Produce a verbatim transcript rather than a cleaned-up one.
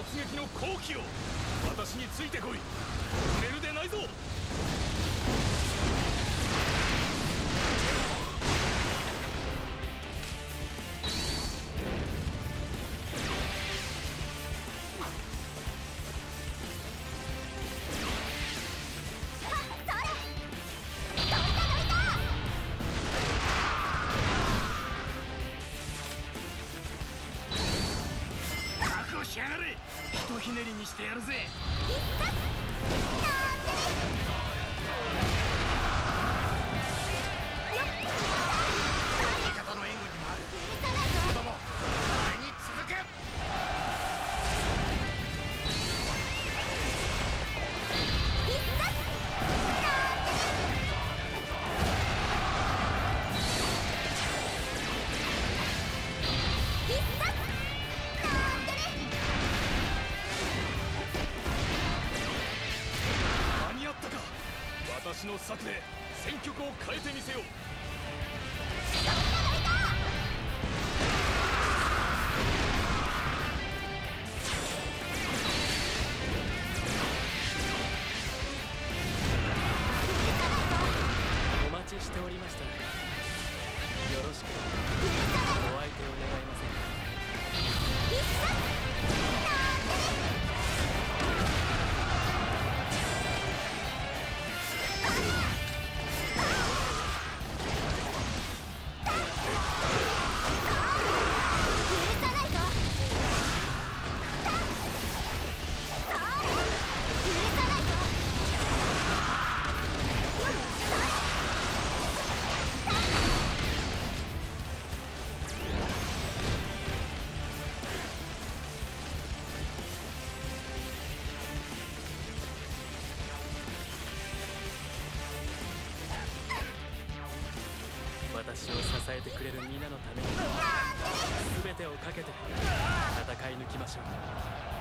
撃の好機を私についてこい。触れるでないぞ。しやがれ。ひとひねりにしてやるぜ。味方の援護にもある。子供、俺に続け。私の策で戦局を変えてみせよう。 お待ちしておりました。よろしくお相手を願いませんか。私を支えてくれる皆のために全てをかけて戦い抜きましょう。